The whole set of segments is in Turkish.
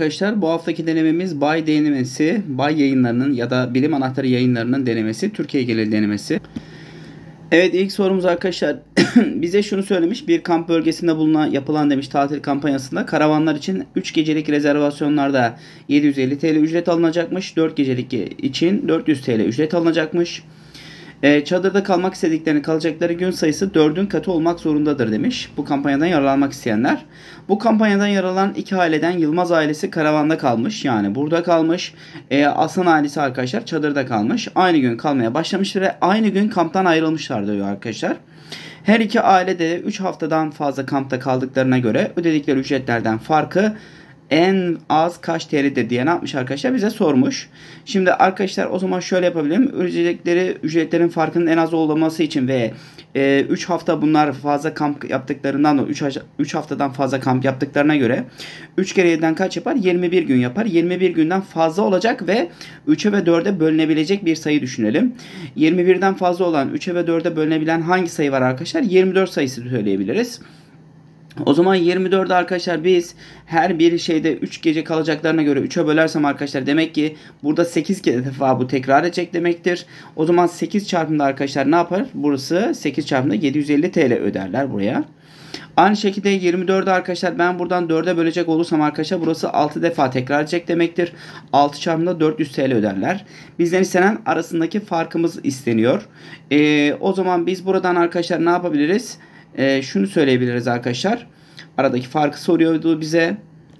arkadaşlar. Bu haftaki denememiz Bay denemesi, Bay yayınlarının ya da Bilim Anahtarı yayınlarının denemesi, Türkiye geneli denemesi. Evet, ilk sorumuz arkadaşlar bize şunu söylemiş. Bir kamp bölgesinde yapılan demiş tatil kampanyasında karavanlar için 3 gecelik rezervasyonlarda 750 TL ücret alınacakmış. 4 gecelik için 400 TL ücret alınacakmış. Çadırda kalmak istediklerini kalacakları gün sayısı 4'ün katı olmak zorundadır demiş. Bu kampanyadan yararlanmak isteyenler. Bu kampanyadan yararlanan iki aileden Yılmaz ailesi karavanda kalmış. Yani burada kalmış. Aslan ailesi arkadaşlar çadırda kalmış. Aynı gün kalmaya başlamış ve aynı gün kamptan ayrılmışlar diyor arkadaşlar. Her iki aile de 3 haftadan fazla kampta kaldıklarına göre ödedikleri ücretlerden farkı en az kaç TL'dir diye ne yapmış arkadaşlar bize sormuş. Şimdi arkadaşlar o zaman şöyle yapabilirim. Ücretlerin farkının en az olması için ve 3 hafta bunlar fazla kamp yaptıklarından da 3 haftadan fazla kamp yaptıklarına göre 3 kere 7'den kaç yapar? 21 gün yapar. 21 günden fazla olacak ve 3'e ve 4'e bölünebilecek bir sayı düşünelim. 21'den fazla olan 3'e ve 4'e bölünebilen hangi sayı var arkadaşlar? 24 sayısı söyleyebiliriz. O zaman 24'ü arkadaşlar biz her bir şeyde 3 gece kalacaklarına göre 3'e bölersem arkadaşlar demek ki burada 8 defa bu tekrar edecek demektir. O zaman 8 çarpımda arkadaşlar ne yapar? Burası 8 çarpımda 750 TL öderler buraya. Aynı şekilde 24'ü arkadaşlar ben buradan 4'e bölecek olursam arkadaşlar burası 6 defa tekrar edecek demektir. 6 çarpımda 400 TL öderler. Bizden istenen arasındaki farkımız isteniyor. O zaman biz buradan arkadaşlar ne yapabiliriz? Şunu söyleyebiliriz arkadaşlar. Aradaki farkı soruyordu bize.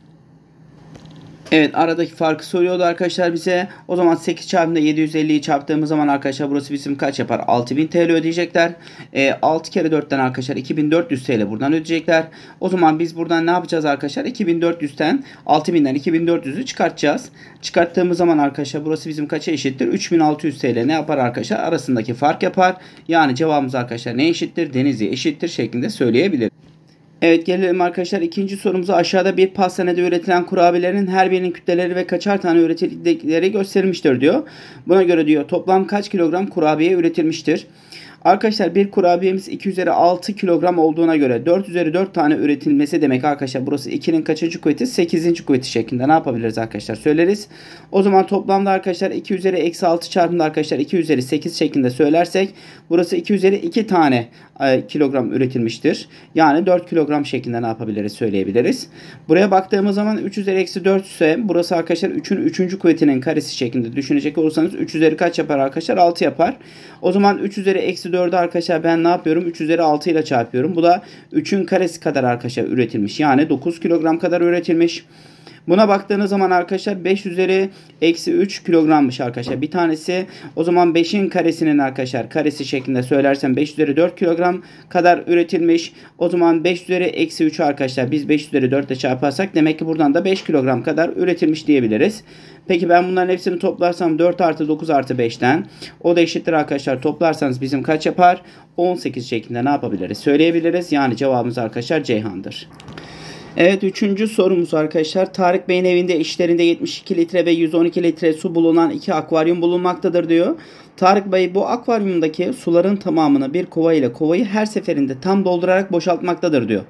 Evet, aradaki farkı soruyordu arkadaşlar bize. O zaman 8 çarpımda 750'yi çarptığımız zaman arkadaşlar burası bizim kaç yapar? 6000 TL ödeyecekler. 6 kere 4'ten arkadaşlar 2400 TL buradan ödeyecekler. O zaman biz buradan ne yapacağız arkadaşlar? 2400'ten 6000'den 2400'ü çıkartacağız. Çıkarttığımız zaman arkadaşlar burası bizim kaça eşittir? 3600 TL ne yapar arkadaşlar? Arasındaki fark yapar. Yani cevabımız arkadaşlar ne eşittir? Denizli eşittir şeklinde söyleyebiliriz. Evet, gelelim arkadaşlar ikinci sorumuza. Aşağıda bir pastanede üretilen kurabiyelerin her birinin kütleleri ve kaçar tane üretildikleri gösterilmiştir diyor. Buna göre diyor toplam kaç kilogram kurabiye üretilmiştir? Arkadaşlar bir kurabiyemiz 2 üzeri 6 kilogram olduğuna göre 4 üzeri 4 tane üretilmesi demek arkadaşlar. Burası 2'nin kaçıncı kuvveti? 8. kuvveti şeklinde ne yapabiliriz arkadaşlar? Söyleriz. O zaman toplamda arkadaşlar 2 üzeri eksi 6 çarpımda arkadaşlar 2 üzeri 8 şeklinde söylersek burası 2 üzeri 2 tane kilogram üretilmiştir. Yani 4 kilogram şeklinde ne yapabiliriz? Söyleyebiliriz. Buraya baktığımız zaman 3 üzeri eksi 4 ise burası arkadaşlar 3'ün 3. kuvvetinin karesi şeklinde düşünecek olursanız 3 üzeri kaç yapar arkadaşlar? 6 yapar. O zaman 3 üzeri eksi 4'ü arkadaşlar ben ne yapıyorum? 3 üzeri 6 ile çarpıyorum. Bu da 3'ün karesi kadar arkadaşlar üretilmiş. Yani 9 kilogram kadar üretilmiş. Buna baktığınız zaman arkadaşlar 5 üzeri eksi 3 kilogrammış arkadaşlar. Bir tanesi o zaman 5'in karesinin arkadaşlar karesi şeklinde söylersem 5 üzeri 4 kilogram kadar üretilmiş. O zaman 5 üzeri eksi 3 arkadaşlar biz 5 üzeri 4 ile çarparsak demek ki buradan da 5 kilogram kadar üretilmiş diyebiliriz. Peki ben bunların hepsini toplarsam 4 artı 9 artı 5'ten o da eşittir arkadaşlar. Toplarsanız bizim kaç yapar? 18 şeklinde ne yapabiliriz? Söyleyebiliriz. Yani cevabımız arkadaşlar Ceyhan'dır. Evet, üçüncü sorumuz arkadaşlar. Tarık Bey'in evinde işlerinde 72 litre ve 112 litre su bulunan 2 akvaryum bulunmaktadır diyor. Tarık Bey bu akvaryumdaki suların tamamını bir kova ile kovayı her seferinde tam doldurarak boşaltmaktadır diyor.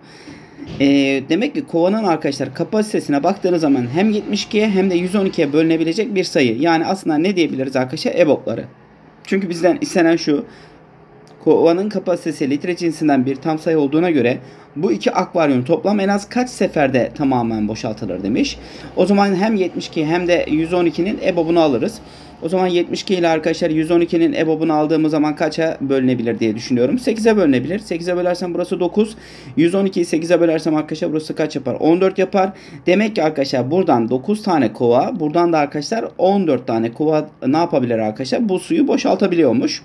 Demek ki kovanın arkadaşlar kapasitesine baktığınız zaman hem 72'ye hem de 112'ye bölünebilecek bir sayı. Yani aslında ne diyebiliriz arkadaşlar? EBOB'ları. Çünkü bizden istenen şu. Kovanın kapasitesi litre cinsinden bir tam sayı olduğuna göre bu iki akvaryum toplam en az kaç seferde tamamen boşaltılır demiş. O zaman hem 72 hem de 112'nin EBOB'unu alırız. O zaman 72 ile arkadaşlar 112'nin EBOB'unu aldığımız zaman kaça bölünebilir diye düşünüyorum. 8'e bölünebilir. 8'e bölersem burası 9. 112'yi 8'e bölersem arkadaşlar burası kaç yapar? 14 yapar. Demek ki arkadaşlar buradan 9 tane kova, buradan da arkadaşlar 14 tane kova ne yapabilir arkadaşlar? Bu suyu boşaltabiliyormuş.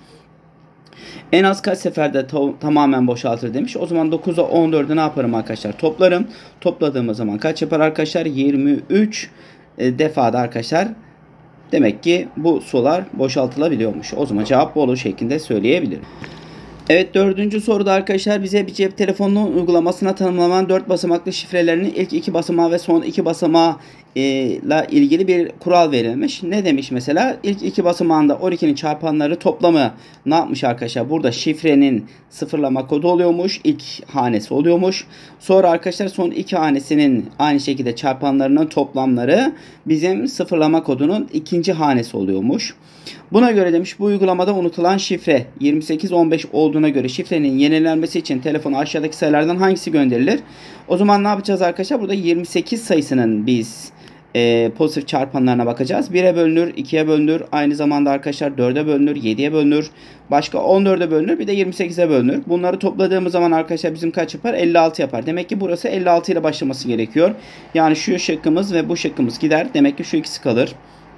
En az kaç seferde tamamen boşaltır demiş. O zaman 9'a 14'ü ne yaparım arkadaşlar? Toplarım. Topladığımız zaman kaç yapar arkadaşlar? 23 defada arkadaşlar. Demek ki bu sular boşaltılabiliyormuş. O zaman cevap Bolu şeklinde söyleyebilirim. Evet, dördüncü soruda arkadaşlar bize bir cep telefonunun uygulamasına tanımlanan 4 basamaklı şifrelerinin ilk 2 basamağı ve son 2 basamağı ile ilgili bir kural verilmiş. Ne demiş mesela? İlk 2 basamağında 12'nin çarpanları toplamı ne yapmış arkadaşlar? Burada şifrenin sıfırlama kodu oluyormuş. İlk hanesi oluyormuş. Sonra arkadaşlar son 2 hanesinin aynı şekilde çarpanlarının toplamları bizim sıfırlama kodunun ikinci hanesi oluyormuş. Buna göre demiş bu uygulamada unutulan şifre 2815 olduğuna göre şifrenin yenilenmesi için telefona aşağıdaki sayılardan hangisi gönderilir? O zaman ne yapacağız arkadaşlar? Burada 28 sayısının biz pozitif çarpanlarına bakacağız. 1'e bölünür, 2'ye bölünür. Aynı zamanda arkadaşlar 4'e bölünür, 7'ye bölünür. Başka 14'e bölünür, bir de 28'e bölünür. Bunları topladığımız zaman arkadaşlar bizim kaç yapar? 56 yapar. Demek ki burası 56 ile başlaması gerekiyor. Yani şu şıkkımız ve bu şıkkımız gider. Demek ki şu ikisi kalır.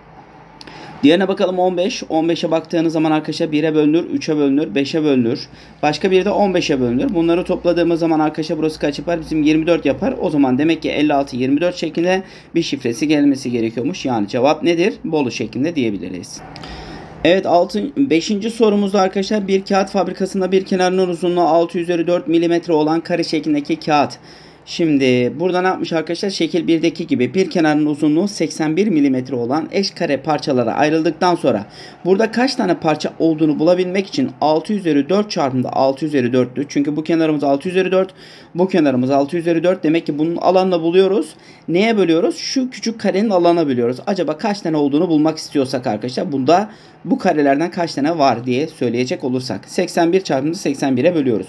Diğerine bakalım 15. 15'e baktığınız zaman arkadaşlar 1'e bölünür, 3'e bölünür, 5'e bölünür. Başka bir de 15'e bölünür. Bunları topladığımız zaman arkadaşlar burası kaç yapar? Bizim 24 yapar. O zaman demek ki 56, 24 şeklinde bir şifresi gelmesi gerekiyormuş. Yani cevap nedir? Bolu şeklinde diyebiliriz. Evet, 5. sorumuzda arkadaşlar bir kağıt fabrikasında bir kenarının uzunluğu 6 üzeri 4 mm olan kare şeklindeki kağıt. Şimdi burada ne yapmış arkadaşlar? Şekil 1'deki gibi bir kenarının uzunluğu 81 mm olan eş kare parçalara ayrıldıktan sonra burada kaç tane parça olduğunu bulabilmek için 6 üzeri 4 çarpımda 6 üzeri 4'tü. Çünkü bu kenarımız 6 üzeri 4, bu kenarımız 6 üzeri 4. Demek ki bunun alanını buluyoruz. Neye bölüyoruz? Şu küçük karenin alanına bölüyoruz. Acaba kaç tane olduğunu bulmak istiyorsak arkadaşlar bunda bu karelerden kaç tane var diye söyleyecek olursak 81 çarpımda 81'e bölüyoruz.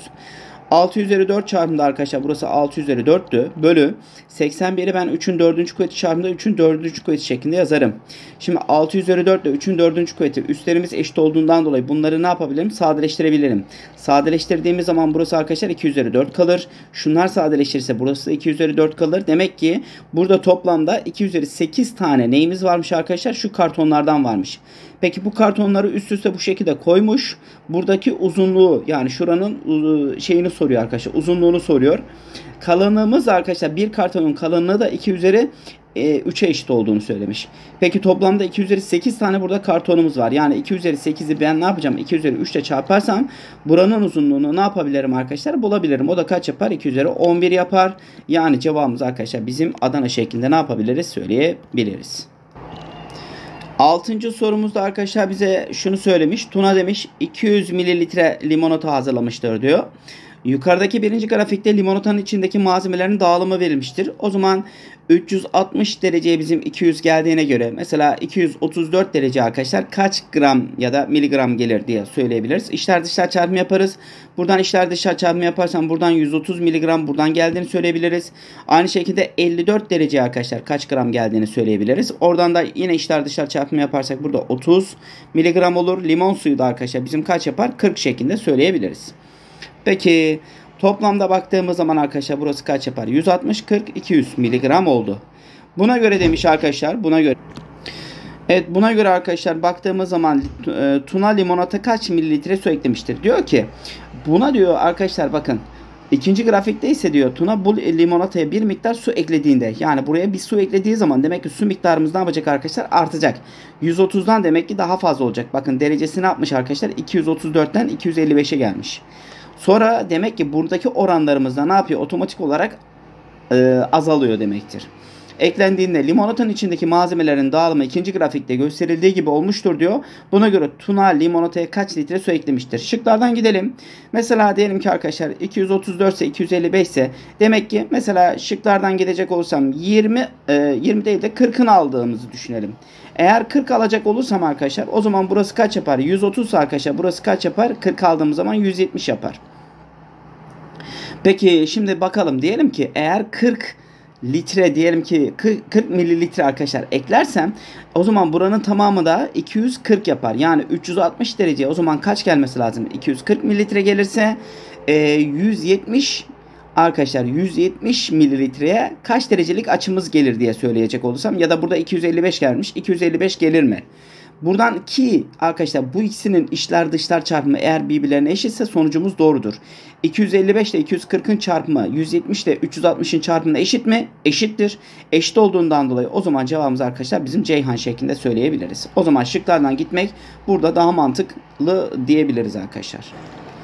6 üzeri 4 çarpımda arkadaşlar burası 6 üzeri 4'tü. Bölü 81'i ben 3'ün 4. kuvveti çarpımda 3'ün 4. kuvveti şeklinde yazarım. Şimdi 6 üzeri 4 ile 3'ün 4. kuvveti üstlerimiz eşit olduğundan dolayı bunları ne yapabilirim? Sadeleştirebilirim. Sadeleştirdiğimiz zaman burası arkadaşlar 2 üzeri 4 kalır. Şunlar sadeleştirirse burası 2 üzeri 4 kalır. Demek ki burada toplamda 2 üzeri 8 tane neyimiz varmış arkadaşlar? Şu kartonlardan varmış. Peki bu kartonları üst üste bu şekilde koymuş. Buradaki uzunluğu yani şuranın şeyini soruyor arkadaşlar. Uzunluğunu soruyor. Kalınlığımız arkadaşlar bir kartonun kalınlığı da 2 üzeri 3'e eşit olduğunu söylemiş. Peki toplamda 2 üzeri 8 tane burada kartonumuz var. Yani 2 üzeri 8'i ben ne yapacağım? 2 üzeri 3 ile çarparsam buranın uzunluğunu ne yapabilirim arkadaşlar? Bulabilirim. O da kaç yapar? 2 üzeri 11 yapar. Yani cevabımız arkadaşlar bizim Adana şeklinde ne yapabiliriz? Söyleyebiliriz. 6. sorumuzda arkadaşlar bize şunu söylemiş. Tuna demiş 200 mililitre limonata hazırlamıştır diyor. Yukarıdaki birinci grafikte limonatanın içindeki malzemelerin dağılımı verilmiştir. O zaman 360 dereceye bizim 200 geldiğine göre mesela 234 derece arkadaşlar kaç gram ya da miligram gelir diye söyleyebiliriz. İçler dışlar çarpımı yaparız. Buradan içler dışlar çarpımı yaparsam buradan 130 miligram buradan geldiğini söyleyebiliriz. Aynı şekilde 54 derece arkadaşlar kaç gram geldiğini söyleyebiliriz. Oradan da yine içler dışlar çarpımı yaparsak burada 30 miligram olur. Limon suyu da arkadaşlar bizim kaç yapar? 40 şeklinde söyleyebiliriz. Peki toplamda baktığımız zaman arkadaşlar burası kaç yapar? 160, 40, 200 miligram oldu. Buna göre demiş arkadaşlar. Buna göre arkadaşlar baktığımız zaman Tuna limonata kaç mililitre su eklemiştir? Diyor ki buna diyor arkadaşlar bakın. İkinci grafikte ise diyor Tuna bu limonataya bir miktar su eklediğinde yani buraya bir su eklediği zaman demek ki su miktarımız ne yapacak arkadaşlar? Artacak. 130'dan demek ki daha fazla olacak. Bakın derecesi ne yapmış arkadaşlar? 234'ten 255'e gelmiş. Sonra demek ki buradaki oranlarımızda ne yapıyor? Otomatik olarak azalıyor demektir. Eklendiğinde limonatanın içindeki malzemelerin dağılımı ikinci grafikte gösterildiği gibi olmuştur diyor. Buna göre Tuna limonataya kaç litre su eklemiştir? Şıklardan gidelim. Mesela diyelim ki arkadaşlar 234 ise 255 ise demek ki mesela şıklardan gidecek olursam 20 değil de 40'ını aldığımızı düşünelim. Eğer 40 alacak olursam arkadaşlar o zaman burası kaç yapar? 130 ise arkadaşlar burası kaç yapar? 40 aldığımız zaman 170 yapar. Peki şimdi bakalım diyelim ki eğer 40 litre diyelim ki 40 mililitre arkadaşlar eklersem o zaman buranın tamamı da 240 yapar. Yani 360 derece o zaman kaç gelmesi lazım? 240 mililitre gelirse 170 arkadaşlar 170 mililitreye kaç derecelik açımız gelir diye söyleyecek olursam ya da burada 255 gelmiş. 255 gelir mi? Buradan ki arkadaşlar bu ikisinin içler dışlar çarpımı eğer birbirlerine eşitse sonucumuz doğrudur. 255 ile 240'ın çarpımı 170 ile 360'ın çarpımına eşit mi? Eşittir. Eşit olduğundan dolayı o zaman cevabımız arkadaşlar bizim Ceyhan şeklinde söyleyebiliriz. O zaman şıklardan gitmek burada daha mantıklı diyebiliriz arkadaşlar.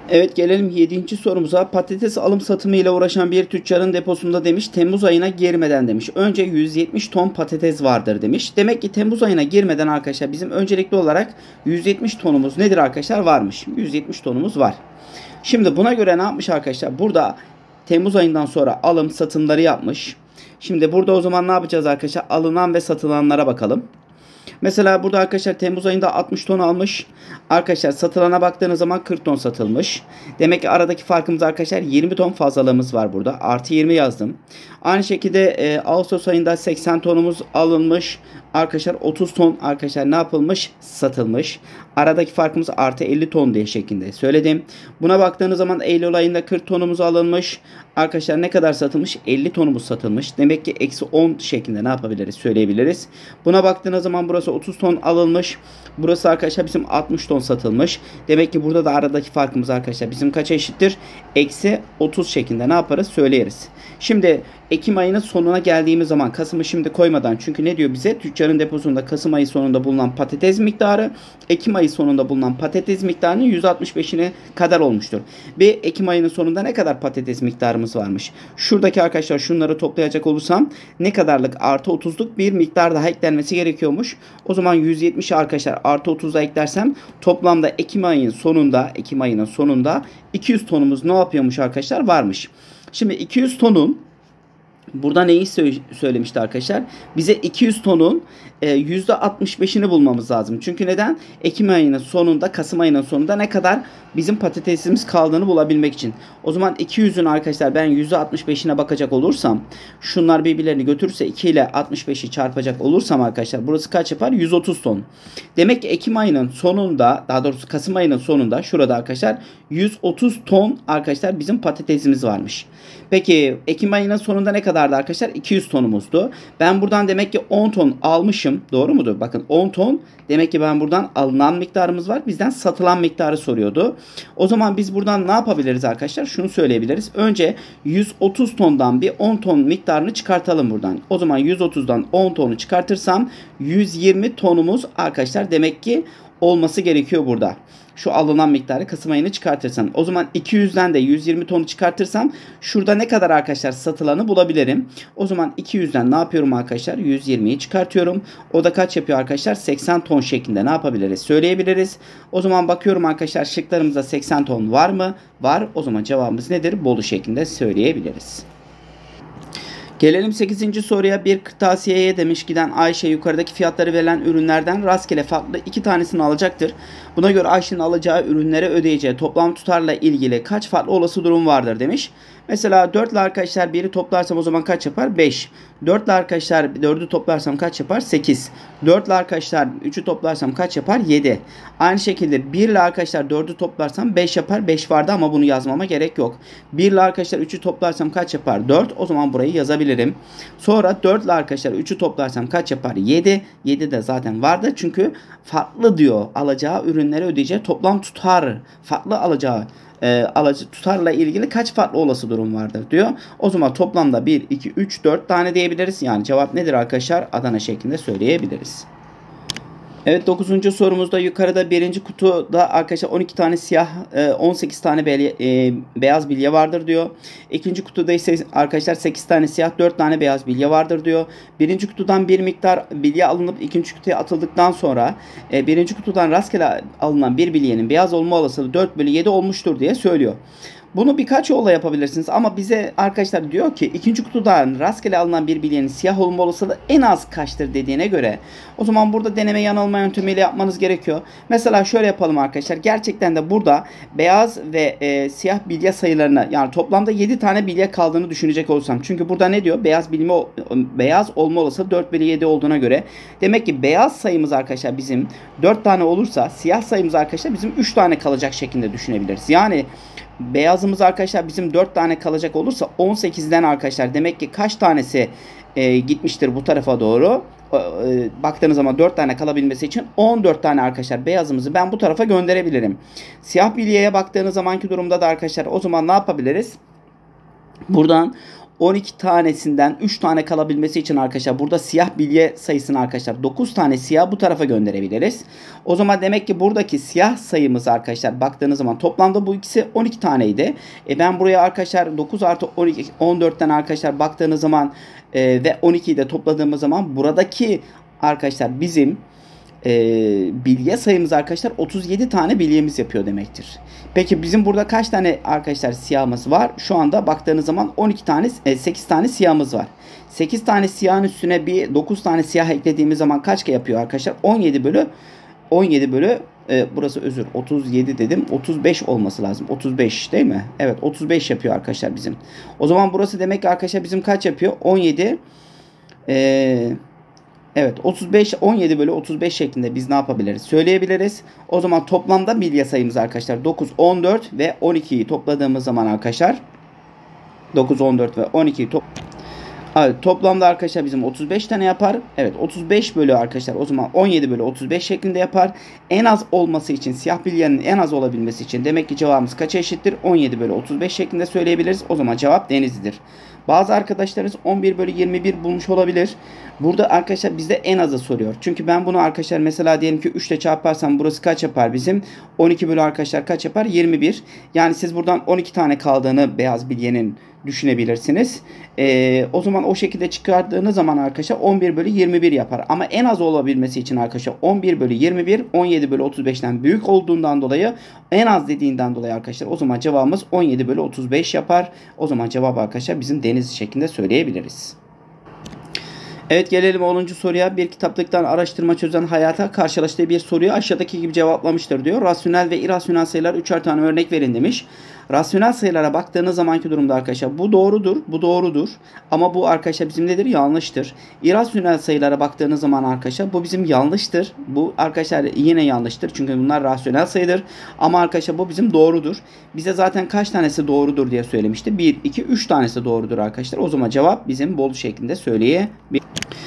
Evet, gelelim 7. sorumuza. Patates alım satımı ile uğraşan bir tüccarın deposunda demiş Temmuz ayına girmeden demiş. Önce 170 ton patates vardır demiş. Demek ki Temmuz ayına girmeden arkadaşlar bizim öncelikli olarak 170 tonumuz nedir arkadaşlar? Varmış. 170 tonumuz var. Şimdi buna göre ne yapmış arkadaşlar? Burada Temmuz ayından sonra alım satımları yapmış. Şimdi burada o zaman ne yapacağız arkadaşlar? Alınan ve satılanlara bakalım. Mesela burada arkadaşlar Temmuz ayında 60 ton almış. Arkadaşlar satılana baktığınız zaman 40 ton satılmış. Demek ki aradaki farkımız arkadaşlar 20 ton fazlalığımız var burada. Artı 20 yazdım. Aynı şekilde Ağustos ayında 80 tonumuz alınmış. Arkadaşlar 30 ton arkadaşlar ne yapılmış? Satılmış. Aradaki farkımız artı 50 ton diye şeklinde söyledim. Buna baktığınız zaman Eylül ayında 40 tonumuz alınmış. Arkadaşlar ne kadar satılmış? 50 tonumuz satılmış. Demek ki eksi 10 şeklinde ne yapabiliriz? Söyleyebiliriz. Buna baktığınız zaman burası 30 ton alınmış. Burası arkadaşlar bizim 60 ton satılmış. Demek ki burada da aradaki farkımız arkadaşlar bizim kaça eşittir? Eksi 30 şeklinde ne yaparız? Söyleyeriz. Şimdi Ekim ayının sonuna geldiğimiz zaman Kasım'ı şimdi koymadan, çünkü ne diyor bize? Tüccarın deposunda Kasım ayı sonunda bulunan patates miktarı Ekim ayı sonunda bulunan patates miktarının 165'ine kadar olmuştur. Ve Ekim ayının sonunda ne kadar patates miktarımız varmış? Şuradaki arkadaşlar şunları toplayacak olursam ne kadarlık? Artı 30'luk bir miktar daha eklenmesi gerekiyormuş. O zaman 170 arkadaşlar artı 30'da eklersem toplamda Ekim ayının sonunda 200 tonumuz ne yapıyormuş arkadaşlar? Varmış. Şimdi 200 tonun burada neyi söylemişti arkadaşlar? Bize 200 tonun %65'ini bulmamız lazım. Çünkü neden? Ekim ayının sonunda, Kasım ayının sonunda ne kadar bizim patatesimiz kaldığını bulabilmek için. O zaman 200'ün arkadaşlar ben %65'ine bakacak olursam, şunlar birbirlerini götürürse 2 ile 65'i çarpacak olursam arkadaşlar burası kaç yapar? 130 ton. Demek ki Ekim ayının sonunda, daha doğrusu Kasım ayının sonunda şurada arkadaşlar 130 ton arkadaşlar bizim patatesimiz varmış. Peki Ekim ayının sonunda ne kadardı arkadaşlar? 200 tonumuzdu. Ben buradan demek ki 10 ton almışım. Doğru mudur? Bakın 10 ton. Demek ki ben buradan alınan miktarımız var. Bizden satılan miktarı soruyordu. O zaman biz buradan ne yapabiliriz arkadaşlar? Şunu söyleyebiliriz. Önce 130 tondan bir 10 ton miktarını çıkartalım buradan. O zaman 130'dan 10 tonu çıkartırsam 120 tonumuz arkadaşlar demek ki olması gerekiyor burada. Şu alınan miktarı Kasım ayını çıkartırsam. O zaman 200'den de 120 tonu çıkartırsam şurada ne kadar arkadaşlar satılanı bulabilirim. O zaman 200'den ne yapıyorum arkadaşlar? 120'yi çıkartıyorum. O da kaç yapıyor arkadaşlar? 80 ton şeklinde ne yapabiliriz? Söyleyebiliriz. O zaman bakıyorum arkadaşlar şıklarımızda 80 ton var mı? Var. O zaman cevabımız nedir? Bolu şeklinde söyleyebiliriz. Gelelim 8. soruya. Bir kırtasiyeye demiş giden Ayşe yukarıdaki fiyatları verilen ürünlerden rastgele farklı 2 tanesini alacaktır. Buna göre Ayşe'nin alacağı ürünlere ödeyeceği toplam tutarla ilgili kaç farklı olası durum vardır demiş. Mesela 4 ile arkadaşlar 1'i toplarsam o zaman kaç yapar? 5. 4 ile arkadaşlar 4'ü toplarsam kaç yapar? 8. 4 ile arkadaşlar 3'ü toplarsam kaç yapar? 7. Aynı şekilde 1 ile arkadaşlar 4'ü toplarsam 5 yapar. 5 vardı ama bunu yazmama gerek yok. 1 ile arkadaşlar 3'ü toplarsam kaç yapar? 4. O zaman burayı yazabilirim. Sonra 4 ile arkadaşlar 3'ü toplarsam kaç yapar? 7. 7 de zaten vardı. Çünkü farklı diyor. Alacağı ürünlere ödeyeceği toplam tutar. Farklı alacağı tutarla ilgili kaç farklı olası durum vardır diyor. O zaman toplamda 1, 2, 3, 4 tane diyebiliriz. Yani cevap nedir arkadaşlar? Adana şeklinde söyleyebiliriz. Evet, 9. sorumuzda yukarıda birinci kutuda arkadaşlar 12 tane siyah 18 tane beyaz bilye vardır diyor. İkinci kutuda ise arkadaşlar 8 tane siyah 4 tane beyaz bilye vardır diyor. Birinci kutudan bir miktar bilye alınıp ikinci kutuya atıldıktan sonra birinci kutudan rastgele alınan bir bilyenin beyaz olma olasılığı 4/7 olmuştur diye söylüyor. Bunu birkaç yolla yapabilirsiniz ama bize arkadaşlar diyor ki ikinci kutudan rastgele alınan bir bilyenin siyah olma olasılığı en az kaçtır dediğine göre o zaman burada deneme yanılma yöntemiyle yapmanız gerekiyor. Mesela şöyle yapalım arkadaşlar. Gerçekten de burada beyaz ve siyah bilye sayılarını, yani toplamda 7 tane bilye kaldığını düşünecek olsam. Çünkü burada ne diyor? Beyaz olma olasılığı 4/7 olduğuna göre demek ki beyaz sayımız arkadaşlar bizim 4 tane olursa siyah sayımız arkadaşlar bizim 3 tane kalacak şeklinde düşünebiliriz. Yani beyazımız arkadaşlar bizim 4 tane kalacak olursa 18'den arkadaşlar demek ki kaç tanesi gitmiştir bu tarafa doğru? Baktığınız zaman 4 tane kalabilmesi için 14 tane arkadaşlar beyazımızı ben bu tarafa gönderebilirim. Siyah bilyeye baktığınız zamanki durumda da arkadaşlar o zaman ne yapabiliriz? Buradan 12 tanesinden 3 tane kalabilmesi için arkadaşlar burada siyah bilye sayısını arkadaşlar 9 tane siyah bu tarafa gönderebiliriz. O zaman demek ki buradaki siyah sayımız arkadaşlar baktığınız zaman toplamda bu ikisi 12 taneydi. Ben buraya arkadaşlar 9 artı 12 14'ten arkadaşlar baktığınız zaman ve 12'yi de topladığımız zaman buradaki arkadaşlar bizim bilye sayımız arkadaşlar 37 tane bilyemiz yapıyor demektir. Peki bizim burada kaç tane arkadaşlar siyahımız var? Şu anda baktığınız zaman 12 tane 8 tane siyahımız var. 8 tane siyahın üstüne bir 9 tane siyah eklediğimiz zaman kaç yapıyor arkadaşlar? 17 bölü burası özür 37 dedim. 35 olması lazım. 35 değil mi? Evet 35 yapıyor arkadaşlar bizim. O zaman burası demek ki arkadaşlar bizim kaç yapıyor? 17 evet 35 17 bölü 35 şeklinde biz ne yapabiliriz? Söyleyebiliriz. O zaman toplamda bilye sayımız arkadaşlar 9, 14 ve 12'yi topladığımız zaman arkadaşlar 9, 14 ve 12'yi evet, toplamda arkadaşlar bizim 35 tane yapar. Evet 35 bölü arkadaşlar o zaman 17 bölü 35 şeklinde yapar. En az olması için siyah bilyenin en az olabilmesi için demek ki cevabımız kaça eşittir? 17 bölü 35 şeklinde söyleyebiliriz. O zaman cevap Denizli'dir. Bazı arkadaşlarınız 11 bölü 21 bulmuş olabilir. Burada arkadaşlar bizde en azı soruyor. Çünkü ben bunu arkadaşlar mesela diyelim ki 3 ile çarparsam burası kaç yapar bizim? 12 bölü arkadaşlar kaç yapar? 21. Yani siz buradan 12 tane kaldığını beyaz bilyenin düşünebilirsiniz. O zaman o şekilde çıkardığınız zaman arkadaşlar 11 bölü 21 yapar. Ama en az olabilmesi için arkadaşlar 11 bölü 21 17 bölü 35'ten büyük olduğundan dolayı en az dediğinden dolayı arkadaşlar o zaman cevabımız 17 bölü 35 yapar. O zaman cevap arkadaşlar bizim deniz şeklinde söyleyebiliriz. Evet gelelim 10. soruya. Bir kitaplıktan araştırma çözen hayata karşılaştığı bir soruyu aşağıdaki gibi cevaplamıştır diyor. Rasyonel ve irrasyonel sayılar 3'er tane örnek verin demiş. Rasyonel sayılara baktığınız zamanki durumda arkadaşlar bu doğrudur, bu doğrudur. Ama bu arkadaşlar bizim nedir? Yanlıştır. İrrasyonel sayılara baktığınız zaman arkadaşlar bu bizim yanlıştır. Bu arkadaşlar yine yanlıştır. Çünkü bunlar rasyonel sayıdır. Ama arkadaşlar bu bizim doğrudur. Bize zaten kaç tanesi doğrudur diye söylemişti. 1, 2, 3 tanesi doğrudur arkadaşlar. O zaman cevap bizim bol şeklinde söyleyebiliriz.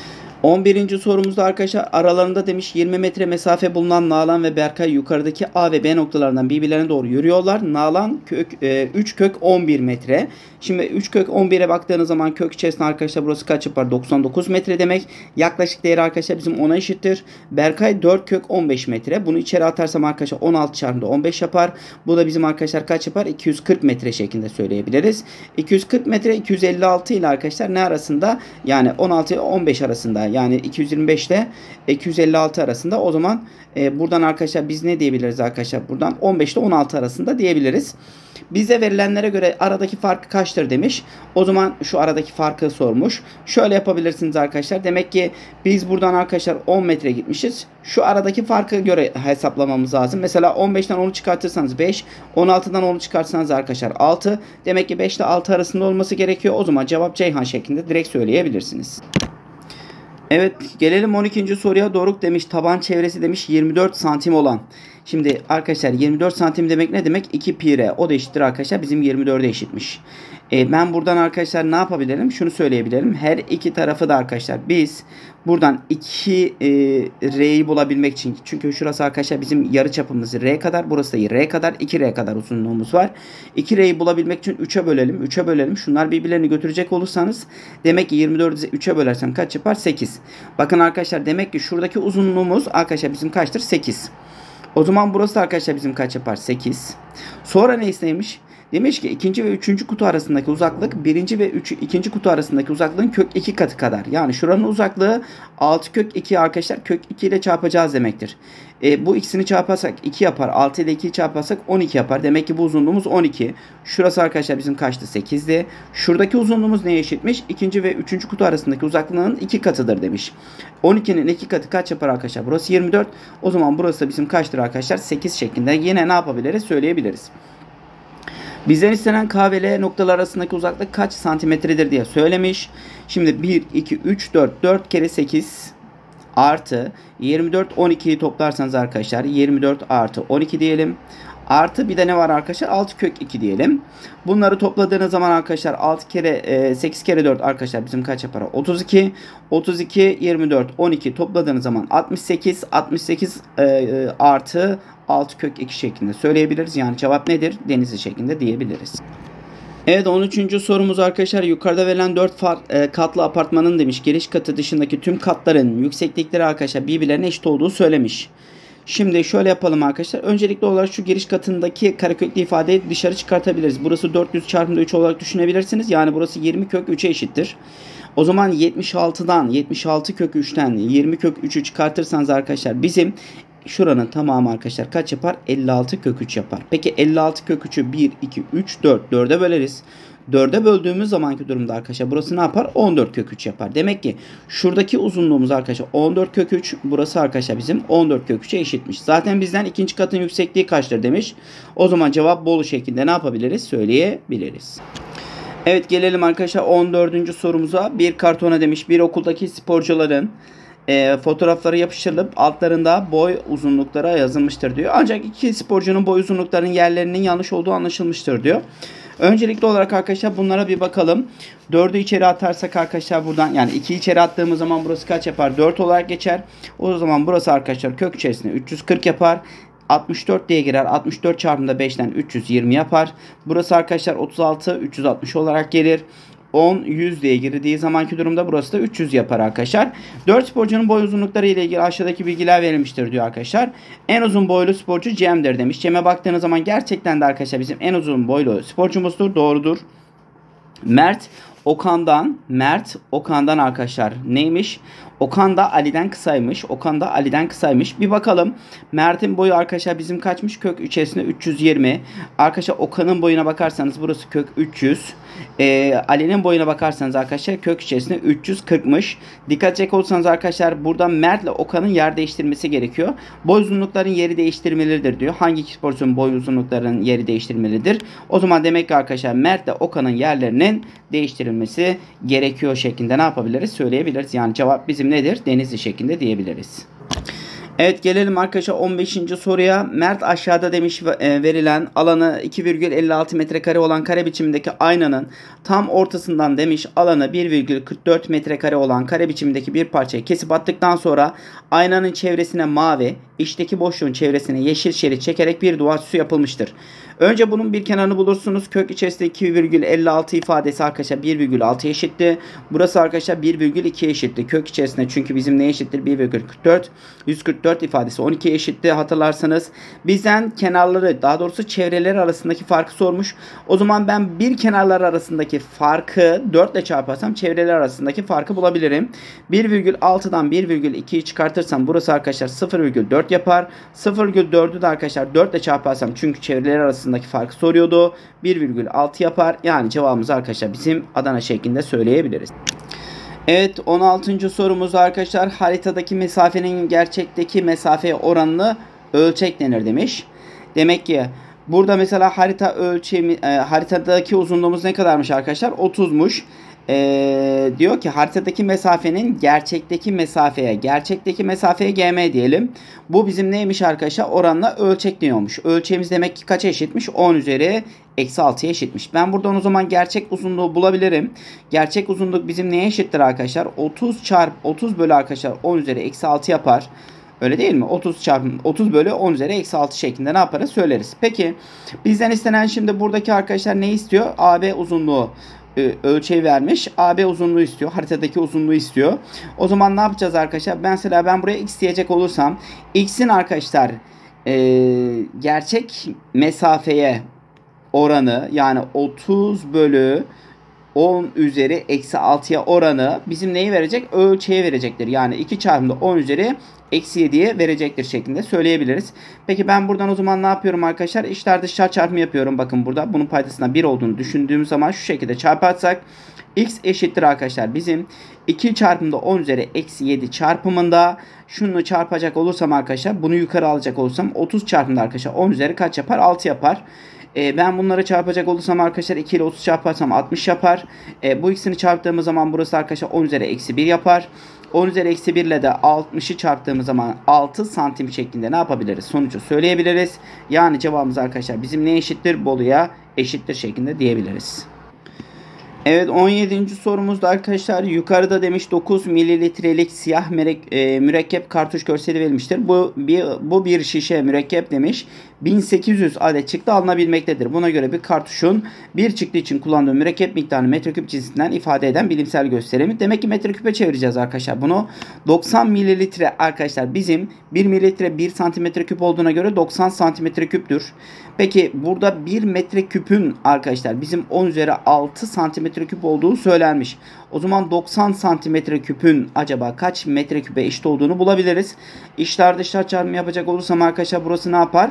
11. sorumuzda arkadaşlar aralarında demiş 20 metre mesafe bulunan Nalan ve Berkay yukarıdaki A ve B noktalarından birbirlerine doğru yürüyorlar. Nalan 3 kök 11 metre. Şimdi 3 kök 11'e baktığınız zaman kök içerisinde arkadaşlar burası kaç yapar? 99 metre demek. Yaklaşık değeri arkadaşlar bizim 10'a eşittir. Berkay 4 kök 15 metre. Bunu içeri atarsam arkadaşlar 16 çarpı 15 yapar. Bu da bizim arkadaşlar kaç yapar? 240 metre şeklinde söyleyebiliriz. 240 metre 256 ile arkadaşlar ne arasında? Yani 16 ile 15 arasında. Yani 225 ile 256 arasında. O zaman buradan arkadaşlar biz ne diyebiliriz arkadaşlar? Buradan 15 ile 16 arasında diyebiliriz. Bize verilenlere göre aradaki fark kaçtır demiş. O zaman şu aradaki farkı sormuş. Şöyle yapabilirsiniz arkadaşlar. Demek ki biz buradan arkadaşlar 10 metre gitmişiz. Şu aradaki farkı göre hesaplamamız lazım. Mesela 15'ten 10'u çıkartırsanız 5. 16'dan 10'u çıkartırsanız arkadaşlar 6. Demek ki 5 ile 6 arasında olması gerekiyor. O zaman cevap Ceyhan şeklinde direkt söyleyebilirsiniz. Evet gelelim 12. soruya. Doruk demiş taban çevresi demiş 24 santim olan. Şimdi arkadaşlar 24 santim demek ne demek? 2 pi r. O da eşittir arkadaşlar bizim 24'e eşitmiş. Ben buradan arkadaşlar ne yapabilirim? Şunu söyleyebilirim. Her iki tarafı da arkadaşlar biz buradan 2 r'yi bulabilmek için. Çünkü şurası arkadaşlar bizim yarı çapımız r kadar. Burası da r kadar. 2 r kadar uzunluğumuz var. 2 r'yi bulabilmek için 3'e bölelim. 3'e bölelim. Şunlar birbirlerini götürecek olursanız demek ki 24'ü 3'e bölersem kaç yapar? 8. Bakın arkadaşlar demek ki şuradaki uzunluğumuz arkadaşlar bizim kaçtır? 8. O zaman burası arkadaşlar bizim kaç yapar? 8. Sonra neymiş? Demiş ki ikinci ve üçüncü kutu arasındaki uzaklık birinci ve ikinci kutu arasındaki uzaklığın kök 2 katı kadar. Yani şuranın uzaklığı 6 kök 2 arkadaşlar kök 2 ile çarpacağız demektir. Bu ikisini çarparsak 2 yapar. 6 ile 2'yi çarparsak 12 yapar. Demek ki bu uzunluğumuz 12. Şurası arkadaşlar bizim kaçtı? 8'di. Şuradaki uzunluğumuz neye eşitmiş? İkinci ve üçüncü kutu arasındaki uzaklığın 2 katıdır demiş. 12'nin 2 katı kaç yapar arkadaşlar? Burası 24. O zaman burası da bizim kaçtır arkadaşlar? 8 şeklinde yine ne yapabiliriz? Söyleyebiliriz. Bizden istenen K ve L noktalar arasındaki uzaklık kaç santimetredir diye söylemiş. Şimdi 1, 2, 3, 4. 4 kere 8 artı 24, 12'yi toplarsanız arkadaşlar 24 artı 12 diyelim. Artı bir de ne var arkadaşlar? 6 kök 2 diyelim. Bunları topladığınız zaman arkadaşlar 6 kere 8 kere 4 arkadaşlar bizim kaç yapar? 32. 32, 24, 12 topladığınız zaman 68. 68 artı 6 kök 2 şeklinde söyleyebiliriz. Yani cevap nedir? Denizli şeklinde diyebiliriz. Evet, 13. sorumuz arkadaşlar, yukarıda verilen 4 katlı apartmanın demiş giriş katı dışındaki tüm katların yükseklikleri arkadaşlar birbirlerine eşit olduğu söylemiş. Şimdi şöyle yapalım arkadaşlar. Öncelikli olarak şu giriş katındaki kareköklü ifadeyi dışarı çıkartabiliriz. Burası 400 çarpı 3 olarak düşünebilirsiniz. Yani burası 20 kök 3'e eşittir. O zaman 76 kök 3'ten 20 kök 3'ü çıkartırsanız arkadaşlar bizim şuranın tamamı arkadaşlar kaç yapar? 56 kök 3 yapar. Peki 56 kök 3'ü 1, 2, 3, 4. 4'e böleriz. 4'e böldüğümüz zamanki durumda arkadaşlar burası ne yapar? 14 kök 3 yapar. Demek ki şuradaki uzunluğumuz arkadaşlar 14 kök 3. Burası arkadaşlar bizim 14 kök 3'e eşitmiş. Zaten bizden ikinci katın yüksekliği kaçtır demiş. O zaman cevap Bolu şeklinde ne yapabiliriz? Söyleyebiliriz. Evet, gelelim arkadaşlar 14. sorumuza. Bir kartona demiş bir okuldaki sporcuların fotoğrafları yapıştırılıp altlarında boy uzunlukları yazılmıştır diyor. Ancak iki sporcunun boy uzunluklarının yerlerinin yanlış olduğu anlaşılmıştır diyor. Öncelikli olarak arkadaşlar bunlara bir bakalım. 4'ü içeri atarsak arkadaşlar buradan, yani 2'yi içeri attığımız zaman burası kaç yapar? 4 olarak geçer. O zaman burası arkadaşlar kök içerisinde 340 yapar. 64 diye girer. 64 çarpımda 5'ten 320 yapar. Burası arkadaşlar 36, 360 olarak gelir. 10, 100 diye girdiği zamanki durumda burası da 300 yapar arkadaşlar. 4 sporcunun boy uzunlukları ile ilgili aşağıdaki bilgiler verilmiştir diyor arkadaşlar. En uzun boylu sporcu Cem'dir demiş. Cem'e baktığınız zaman gerçekten de arkadaşlar bizim en uzun boylu sporcumuzdur. Doğrudur. Mert Okan'dan arkadaşlar neymiş? Okan da Ali'den kısaymış. Bir bakalım. Mert'in boyu arkadaşlar bizim kaçmış? Kök içerisinde 320. Arkadaşlar Okan'ın boyuna bakarsanız burası kök 300. Ali'nin boyuna bakarsanız arkadaşlar kök içerisinde 340'mış. Dikkat edecek olursanız arkadaşlar burada Mert'le Okan'ın yer değiştirmesi gerekiyor. Boy uzunlukların yeri değiştirmelidir diyor. Hangi sporcunun boy uzunluklarının yeri değiştirmelidir? O zaman demek ki arkadaşlar Mert'le Okan'ın yerlerinin değiştirilmesi gerekiyor şeklinde ne yapabiliriz? Söyleyebiliriz. Yani cevap bizim nedir? Denizli şeklinde diyebiliriz. Evet, gelelim arkadaşlar 15. soruya. Mert aşağıda demiş verilen alanı 2,56 metrekare olan kare biçimindeki aynanın tam ortasından demiş alanı 1,44 metrekare olan kare biçimindeki bir parçayı kesip attıktan sonra aynanın çevresine mavi, içteki boşluğun çevresine yeşil şerit çekerek bir duvar süsü yapılmıştır. Önce bunun bir kenarını bulursunuz. Kök içerisinde 2,56 ifadesi arkadaşlar 1,6 eşitti. Burası arkadaşlar 1,2 eşitti. Kök içerisinde çünkü bizim ne eşittir? 1,44. 144 ifadesi 12 eşitti hatırlarsanız. Bizden kenarları, daha doğrusu çevreleri arasındaki farkı sormuş. O zaman ben bir kenarlar arasındaki farkı 4 ile çarparsam çevreler arasındaki farkı bulabilirim. 1,6'dan 1,2'yi çıkartırsam burası arkadaşlar 0,4 yapar. 0,4'ü de arkadaşlar 4 ile çarparsam çünkü çevreler arasındaki farkı soruyordu. 1,6 yapar. Yani cevabımız arkadaşlar bizim Adana şeklinde söyleyebiliriz. Evet, 16. sorumuz arkadaşlar haritadaki mesafenin gerçekteki mesafeye oranını ölçek denir demiş. Demek ki burada mesela haritadaki uzunluğumuz ne kadarmış arkadaşlar? 30'muş. Diyor ki haritadaki mesafenin gerçekteki mesafeye GM diyelim. Bu bizim neymiş arkadaşlar? Oranla ölçek diyormuş. Ölçeğimiz demek ki kaça eşitmiş? 10 üzeri eksi 6'ya eşitmiş. Ben buradan o zaman gerçek uzunluğu bulabilirim. Gerçek uzunluk bizim neye eşittir arkadaşlar? 30 bölü arkadaşlar 10 üzeri eksi 6 yapar. Öyle değil mi? 30 bölü 10 üzeri eksi 6 şeklinde ne yaparız? Söyleriz. Peki bizden istenen şimdi buradaki arkadaşlar ne istiyor? AB uzunluğu ölçeği vermiş. AB uzunluğu istiyor. Haritadaki uzunluğu istiyor. O zaman ne yapacağız arkadaşlar? Mesela ben buraya x diyecek olursam x'in arkadaşlar gerçek mesafeye oranı yani 30 bölü 10 üzeri eksi 6'ya oranı bizim neyi verecek? Ölçeği verecektir. Yani 2 çarpımda 10 üzeri eksi 7'ye verecektir şeklinde söyleyebiliriz. Peki ben buradan o zaman ne yapıyorum arkadaşlar? İçler dışlar çarpımı yapıyorum. Bakın burada bunun paydasına 1 olduğunu düşündüğüm zaman şu şekilde çarparsak x eşittir arkadaşlar. Bizim 2 çarpımda 10 üzeri eksi 7 çarpımında şunu çarpacak olursam arkadaşlar bunu yukarı alacak olursam 30 çarpımda arkadaşlar 10 üzeri kaç yapar? 6 yapar. Ben bunları çarpacak olursam arkadaşlar 2 ile 30 çarparsam 60 yapar. Bu ikisini çarptığımız zaman burası arkadaşlar 10 üzeri eksi 1 yapar. 10 üzeri eksi 1 ile de 60'ı çarptığımız zaman 6 santim şeklinde ne yapabiliriz? Sonucu söyleyebiliriz. Yani cevabımız arkadaşlar bizim ne eşittir? Bolu'ya eşittir şeklinde diyebiliriz. Evet, 17. sorumuzda arkadaşlar yukarıda demiş 9 mililitrelik siyah mürekkep kartuş görseli verilmiştir. Bu bir şişe mürekkep demiş. 1800 adet çıktı alınabilmektedir. Buna göre bir kartuşun bir çıktı için kullandığı mürekkep miktarını metreküp cinsinden ifade eden bilimsel gösterimi. Demek ki metreküpe çevireceğiz arkadaşlar bunu. 90 mililitre arkadaşlar bizim 1 mililitre 1 santimetre küp olduğuna göre 90 santimetre küptür. Peki burada 1 metreküpün arkadaşlar bizim 10 üzeri 6 santimetre küp olduğu söylenmiş. O zaman 90 santimetre küpün acaba kaç metreküpe eşit olduğunu bulabiliriz. İçler dışlar çarpımı yapacak olursam arkadaşlar burası ne yapar?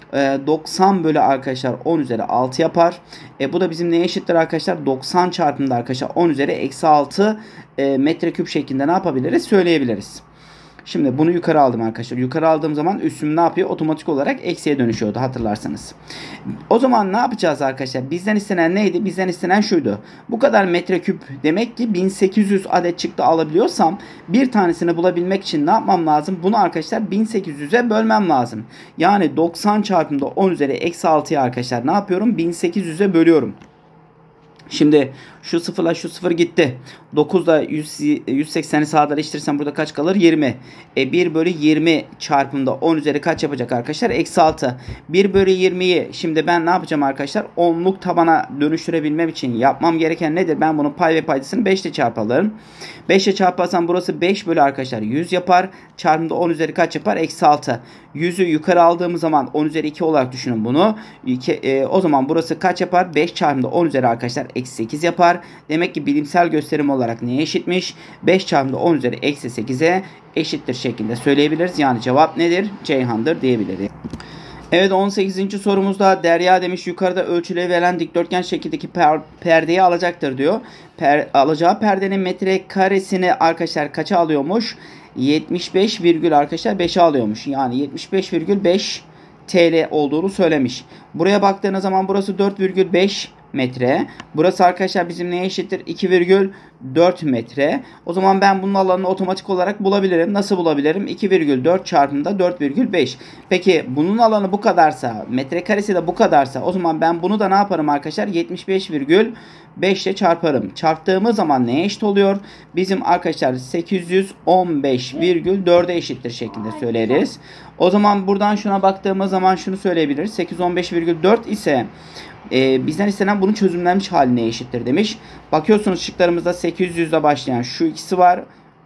90 bölü arkadaşlar 10 üzeri 6 yapar. Bu da bizim neye eşittir arkadaşlar? 90 çarpımda arkadaşlar 10 üzeri eksi 6 metreküp şeklinde ne yapabiliriz? Söyleyebiliriz. Şimdi bunu yukarı aldım arkadaşlar. Yukarı aldığım zaman üstüm ne yapıyor? Otomatik olarak eksiye dönüşüyordu hatırlarsanız. O zaman ne yapacağız arkadaşlar? Bizden istenen neydi? Bizden istenen şuydu. Bu kadar metreküp demek ki 1800 adet çıktı alabiliyorsam bir tanesini bulabilmek için ne yapmam lazım? Bunu arkadaşlar 1800'e bölmem lazım. Yani 90 çarpımda 10 üzeri eksi 6'ya arkadaşlar ne yapıyorum? 1800'e bölüyorum. Şimdi şu sıfırla şu sıfır gitti. 9'da 180'i sadeleştirirsem burada kaç kalır? 20. 1 bölü 20 çarpımda 10 üzeri kaç yapacak arkadaşlar? Eksi 6. 1 bölü 20'yi şimdi ben ne yapacağım arkadaşlar? Onluk tabana dönüştürebilmem için yapmam gereken nedir? Ben bunun pay ve paydasını 5 ile çarpalım. 5 ile çarparsam burası 5 bölü arkadaşlar 100 yapar. Çarpımda 10 üzeri kaç yapar? Eksi 6. 100'ü yukarı aldığımız zaman 10 üzeri 2 olarak düşünün bunu. O zaman burası kaç yapar? 5 çarpımda 10 üzeri arkadaşlar eksi 8 yapar. Demek ki bilimsel gösterim olarak neye eşitmiş? 5 çarpımda 10 üzeri eksi 8'e eşittir şeklinde söyleyebiliriz. Yani cevap nedir? Ceyhan'dır diyebiliriz. Evet, 18. sorumuzda Derya demiş yukarıda ölçüleri verilen dikdörtgen şekildeki perdeyi alacaktır diyor. Alacağı perdenin metrekaresini arkadaşlar kaça alıyormuş? 75 virgül arkadaşlar 5'e alıyormuş. Yani 75,5 TL olduğunu söylemiş. Buraya baktığınız zaman burası 4,5 metre. Burası arkadaşlar bizim neye eşittir? 2,4 metre. O zaman ben bunun alanını otomatik olarak bulabilirim. Nasıl bulabilirim? 2,4 çarpımda 4,5. Peki bunun alanı bu kadarsa, metrekaresi de bu kadarsa o zaman ben bunu da ne yaparım arkadaşlar? 75,5 ile çarparım. Çarptığımız zaman neye eşit oluyor? Bizim arkadaşlar 815,4'e eşittir şeklinde söyleriz. O zaman buradan şuna baktığımız zaman şunu söyleyebiliriz. 815,4 ise bizden istenen bunun çözümlenmiş haline eşittir demiş. Bakıyorsunuz şıklarımızda 800'de başlayan şu ikisi var.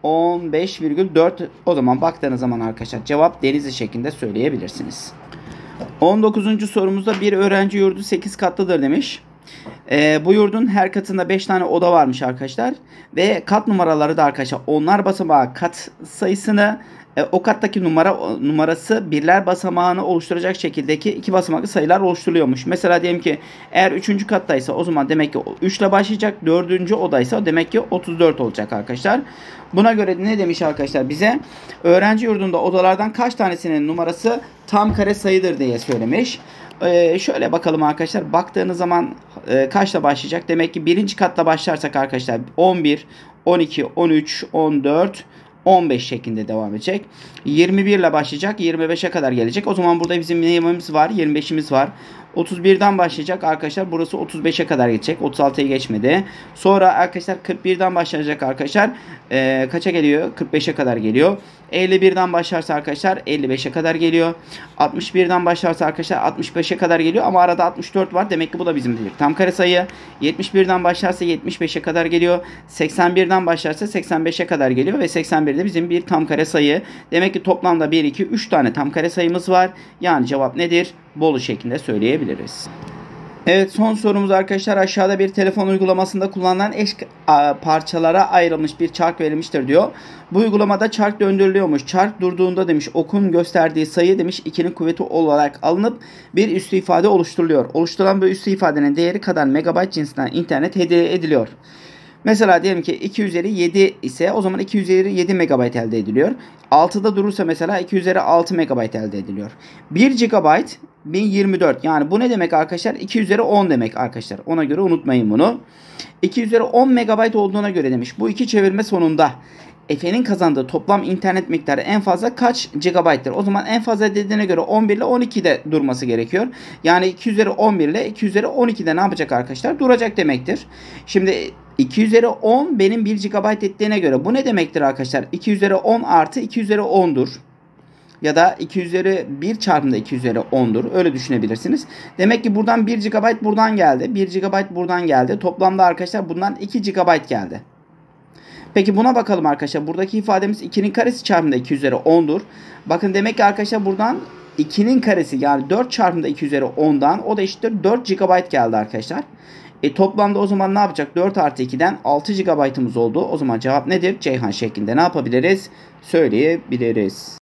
15,4 o zaman baktığınız zaman arkadaşlar cevap Denizli şeklinde söyleyebilirsiniz. 19. sorumuzda bir öğrenci yurdu 8 katlıdır demiş. Bu yurdun her katında 5 tane oda varmış arkadaşlar. Ve kat numaraları da arkadaşlar onlar basamağı kat sayısını o kattaki numarası birler basamağını oluşturacak şekildeki iki basamaklı sayılar oluşturuluyormuş. Mesela diyelim ki eğer 3. kattaysa o zaman demek ki 3 ile başlayacak. 4. odaysa demek ki 34 olacak arkadaşlar. Buna göre ne demiş arkadaşlar bize? Öğrenci yurdunda odalardan kaç tanesinin numarası tam kare sayıdır diye söylemiş. Şöyle bakalım arkadaşlar. Baktığınız zaman kaçla başlayacak? Demek ki 1. katla başlarsak arkadaşlar 11, 12, 13, 14, 15 şeklinde devam edecek. 21 ile başlayacak. 25'e kadar gelecek. O zaman burada bizim neyimiz var? 25'imiz var. 31'den başlayacak arkadaşlar. Burası 35'e kadar geçecek. 36'yı geçmedi. Sonra arkadaşlar 41'den başlayacak arkadaşlar. Kaça geliyor? 45'e kadar geliyor. 51'den başlarsa arkadaşlar 55'e kadar geliyor. 61'den başlarsa arkadaşlar 65'e kadar geliyor. Ama arada 64 var. Demek ki bu da bizim bir tam kare sayı. 71'den başlarsa 75'e kadar geliyor. 81'den başlarsa 85'e kadar geliyor. Ve 81'de bizim bir tam kare sayı. Demek ki toplamda 1, 2, 3 tane tam kare sayımız var. Yani cevap nedir? Bolu şeklinde söyleyebiliriz. Evet, son sorumuz arkadaşlar aşağıda bir telefon uygulamasında kullanılan eş parçalara ayrılmış bir çark verilmiştir diyor. Bu uygulamada çark döndürülüyormuş. Çark durduğunda demiş okun gösterdiği sayı demiş 2'nin kuvveti olarak alınıp bir üslü ifade oluşturuluyor. Oluşturulan bu üslü ifadenin değeri kadar megabayt cinsinden internet hediye ediliyor. Mesela diyelim ki 2 üzeri 7 ise o zaman 2 üzeri 7 MB elde ediliyor. 6'da durursa mesela 2 üzeri 6 MB elde ediliyor. 1 GB 1024 yani bu ne demek arkadaşlar? 2 üzeri 10 demek arkadaşlar. Ona göre unutmayın bunu. 2 üzeri 10 MB olduğuna göre demiş. Bu iki çevirme sonunda Efe'nin kazandığı toplam internet miktarı en fazla kaç GB'tır? O zaman en fazla dediğine göre 11 ile 12'de durması gerekiyor. Yani 2 üzeri 11 ile 2 üzeri 12'de ne yapacak arkadaşlar? Duracak demektir. Şimdi 2 üzeri 10 benim 1 GB ettiğine göre bu ne demektir arkadaşlar? 2 üzeri 10 artı 2 üzeri 10'dur. Ya da 2 üzeri 1 çarpımda 2 üzeri 10'dur. Öyle düşünebilirsiniz. Demek ki buradan 1 GB buradan geldi. 1 GB buradan geldi. Toplamda arkadaşlar bundan 2 GB geldi. Peki buna bakalım arkadaşlar. Buradaki ifademiz 2'nin karesi çarpımda 2 üzeri 10'dur. Bakın demek ki arkadaşlar buradan 2'nin karesi yani 4 çarpımda 2 üzeri 10'dan o da eşittir 4 GB geldi arkadaşlar. Toplamda o zaman ne yapacak? 4 artı 2'den 6 GB'ımız oldu. O zaman cevap nedir? Ceyhan şeklinde ne yapabiliriz? Söyleyebiliriz.